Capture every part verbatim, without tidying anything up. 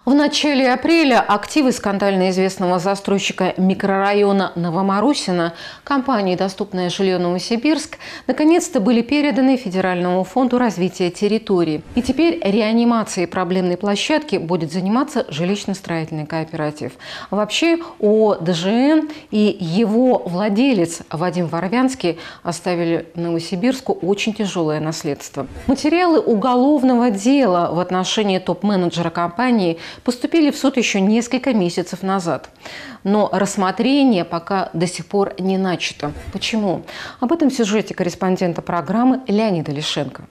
В начале апреля активы скандально известного застройщика микрорайона Новомарусино компании «Доступное жилье Новосибирск» наконец-то были переданы Федеральному фонду развития территорий. И теперь реанимацией проблемной площадки будет заниматься жилищно-строительный кооператив. Вообще ООО «ДЖН» и его владелец Вадим Варвянский оставили Новосибирску очень тяжелое наследство. Материалы уголовного дела в отношении топ-менеджера компании поступили в суд еще несколько месяцев назад. Но рассмотрение пока до сих пор не начато. Почему? Об этом в сюжете корреспондента программы Леонида Лишенко.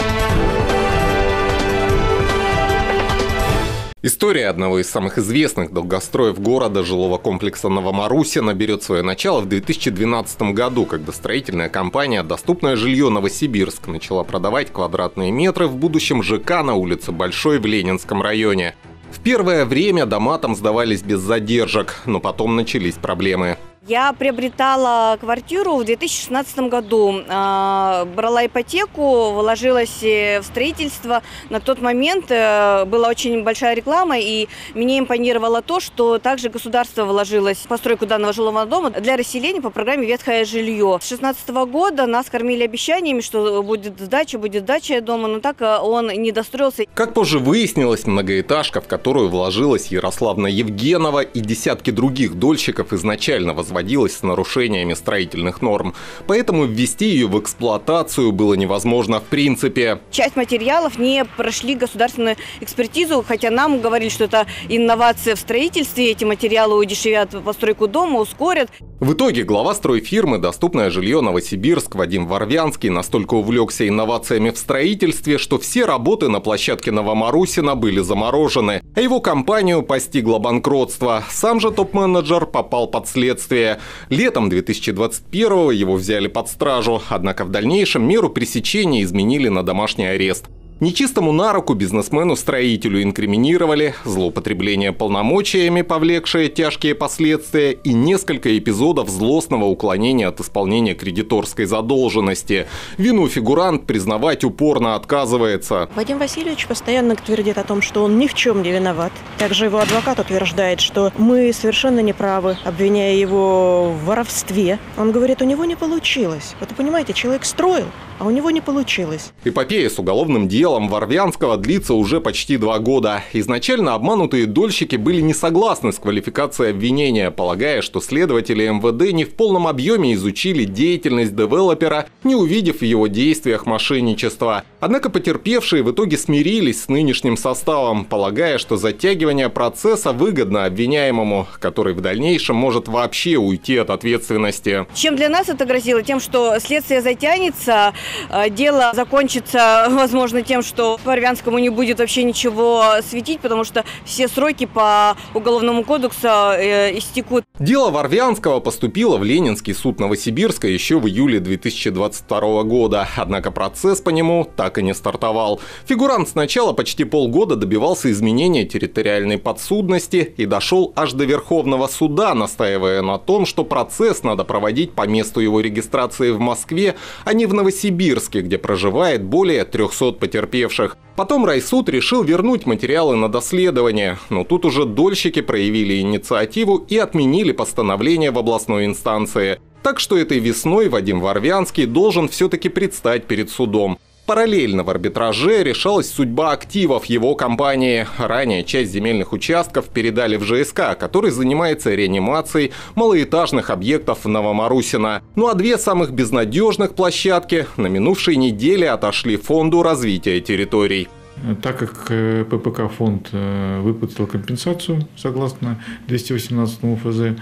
История одного из самых известных долгостроев города, жилого комплекса Новомарусино, берет свое начало в две тысячи двенадцатом году, когда строительная компания «Доступное жилье Новосибирск» начала продавать квадратные метры в будущем ЖК на улице Большой в Ленинском районе. В первое время дома там сдавались без задержек, но потом начались проблемы. Я приобретала квартиру в две тысячи шестнадцатом году, брала ипотеку, вложилась в строительство. На тот момент была очень большая реклама, и мне импонировало то, что также государство вложилось в постройку данного жилого дома для расселения по программе «Ветхое жилье». С две тысячи шестнадцатого года нас кормили обещаниями, что будет сдача, будет сдача дома, но так он не достроился. Как позже выяснилось, многоэтажка, в которую вложилась Ярославна Евгенова и десятки других дольщиков, изначально возводилась с нарушениями строительных норм. Поэтому ввести ее в эксплуатацию было невозможно в принципе. Часть материалов не прошли государственную экспертизу, хотя нам говорили, что это инновация в строительстве, эти материалы удешевят постройку дома, ускорят. В итоге глава стройфирмы «Доступное жилье Новосибирск» Вадим Варвянский настолько увлекся инновациями в строительстве, что все работы на площадке Новомарусино были заморожены, а его компанию постигло банкротство. Сам же топ-менеджер попал под следствие. Летом две тысячи двадцать первого его взяли под стражу, однако в дальнейшем меру пресечения изменили на домашний арест. Нечистому на руку бизнесмену-строителю инкриминировали злоупотребление полномочиями, повлекшее тяжкие последствия, и несколько эпизодов злостного уклонения от исполнения кредиторской задолженности. Вину фигурант признавать упорно отказывается. Вадим Васильевич постоянно твердит о том, что он ни в чем не виноват. Также его адвокат утверждает, что мы совершенно неправы, обвиняя его в воровстве. Он говорит, у него не получилось. Вот вы понимаете, человек строил, а у него не получилось. Эпопея с уголовным делом Варвянского длится уже почти два года. Изначально обманутые дольщики были не согласны с квалификацией обвинения, полагая, что следователи эм вэ дэ не в полном объеме изучили деятельность девелопера, не увидев в его действиях мошенничества. Однако потерпевшие в итоге смирились с нынешним составом, полагая, что затягивание процесса выгодно обвиняемому, который в дальнейшем может вообще уйти от ответственности. Чем для нас это грозило? Тем, что следствие затянется, дело закончится, возможно, тем, что Варвянскому не будет вообще ничего светить, потому что все сроки по Уголовному кодексу э, истекут. Дело Варвянского поступило в Ленинский суд Новосибирска еще в июле две тысячи двадцать второго года, однако процесс по нему так и не стартовал. Фигурант сначала почти полгода добивался изменения территориальной подсудности и дошел аж до Верховного суда, настаивая на том, что процесс надо проводить по месту его регистрации в Москве, а не в Новосибирске, где проживает более трёхсот потерпевших. Потом райсуд решил вернуть материалы на доследование, но тут уже дольщики проявили инициативу и отменили постановление в областной инстанции. Так что этой весной Вадим Варвянский должен все-таки предстать перед судом. Параллельно в арбитраже решалась судьба активов его компании. Ранее часть земельных участков передали в жэ эс ка, который занимается реанимацией малоэтажных объектов в Новомарусино. Ну а две самых безнадежных площадки на минувшей неделе отошли Фонду развития территорий. Так как пэ пэ ка фонд выплатил компенсацию согласно двести восемнадцатому эф зэ,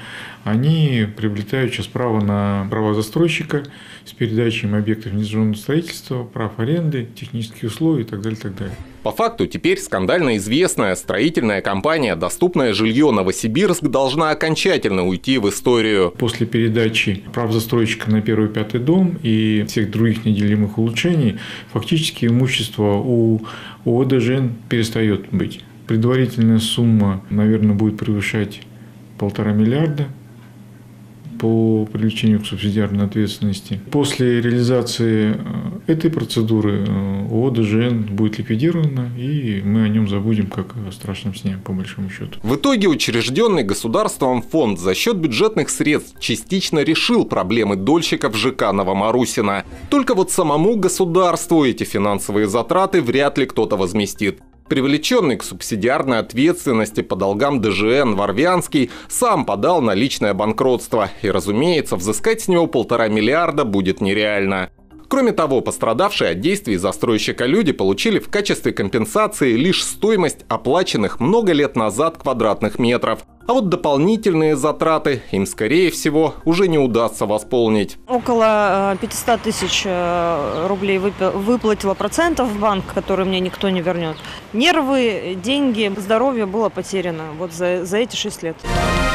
они приобретают сейчас право на права застройщика с передачей им объектов недержавного строительства, прав аренды, технических условий и так далее, и так далее. По факту теперь скандально известная строительная компания «Доступное жилье Новосибирск» должна окончательно уйти в историю. После передачи прав застройщика на первый и пятый дом и всех других неделимых улучшений, фактически имущество у ООО «ДЖН» перестает быть. Предварительная сумма, наверное, будет превышать полтора миллиарда по привлечению к субсидиарной ответственности. После реализации этой процедуры ООО ДЖН будет ликвидировано, и мы о нем забудем как о страшном сне, по большому счету. В итоге учрежденный государством фонд за счет бюджетных средств частично решил проблемы дольщиков ЖК Новомарусино. Только вот самому государству эти финансовые затраты вряд ли кто-то возместит. Привлеченный к субсидиарной ответственности по долгам ДЖН Варвянский сам подал на личное банкротство. И, разумеется, взыскать с него полтора миллиарда будет нереально. Кроме того, пострадавшие от действий застройщика люди получили в качестве компенсации лишь стоимость оплаченных много лет назад квадратных метров. А вот дополнительные затраты им, скорее всего, уже не удастся восполнить. Около пятьсот тысяч рублей выплатила процентов в банк, который мне никто не вернет. Нервы, деньги, здоровье было потеряно вот за, за эти шесть лет.